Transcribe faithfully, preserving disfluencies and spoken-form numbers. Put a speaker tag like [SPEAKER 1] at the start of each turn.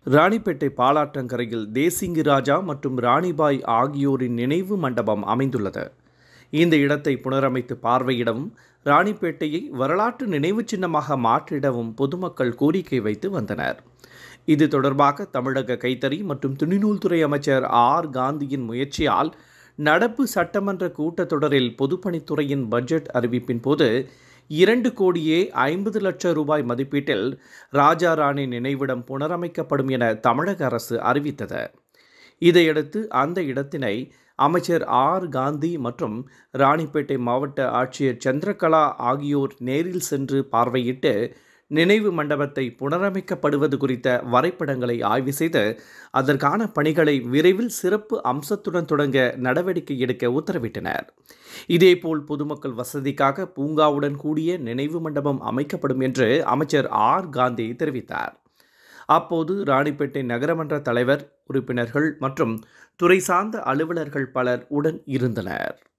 [SPEAKER 1] ராணிப்பேட்டை பாலாற்றங்கரையில் தேசிங்கு ராஜா மற்றும் ராணிபாய் ஆகியோரின் நினைவு மண்டபம் அமைந்துள்ளது. இந்த இடத்தை புனரமைத்து பார்வையிடவும், ராணிப்பேட்டையை வரலாற்று நினைவு சின்னமாக மாற்றிடவும் பொதுமக்கள் கோரிக்கை வைத்து வந்தனர். இது தொடர்பாக தமிழக கைத்தறி மற்றும் துணிநூல்துறை அமைச்சர் ஆர் காந்தியின் முயற்சியால் நடப்பு சட்டமன்ற கூட்டத்தொடரில் பொதுப்பணித்துறையின் பட்ஜெட் அறிவிப்பின் போது இரண்டு கோடியே ஐம்பது லட்சம் ரூபாய் மதிப்பீட்டில் ராஜா ராணி நினைவிடம் புனரமைக்கப்படும் என தமிழக அரசு அறிவித்தது. இதையடுத்து அந்த இடத்தினை அமைச்சர் ஆர் காந்தி மற்றும் ராணிப்பேட்டை மாவட்ட ஆட்சியர் சந்திரகலா ஆகியோர் நேரில் சென்று பார்வையிட்டு நினைவு மண்டபத்தை புனரமைக்கப்படுவது குறித்த வரைபடங்களை ஆய்வு செய்து அதற்கான பணிகளை விரைவில் சிறப்பு அம்சத்துடன் தொடங்க நடவடிக்கை எடுக்க உத்தரவிட்டனர். இதேபோல் பொதுமக்கள் வசதிக்காக பூங்காவுடன் கூடிய நினைவு மண்டபம் அமைக்கப்படும் என்று அமைச்சர் ஆர் காந்தி தெரிவித்தார். அப்போது ராணிப்பேட்டை நகரமன்ற தலைவர், உறுப்பினர்கள் மற்றும் துறை சார்ந்த அலுவலர்கள் பலர் உடன் இருந்தனர்.